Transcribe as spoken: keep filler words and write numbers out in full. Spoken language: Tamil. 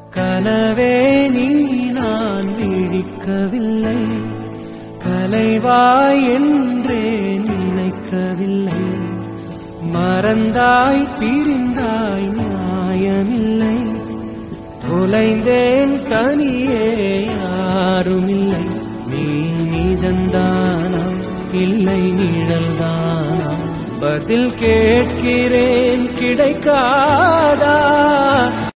கனவே நீ நான் விழிக்கவில்லை, கலைவாய் என்றே நினைக்கவில்லை. மறந்தாய் பிரிந்தாய் நியாயமில்லை, தொலைந்தேன் தனியே யாருமில்லை. நீ நிஜந்தானா இல்லை நிழல்தானா, பதில் கேட்கிறேன் கிடைக்காதா?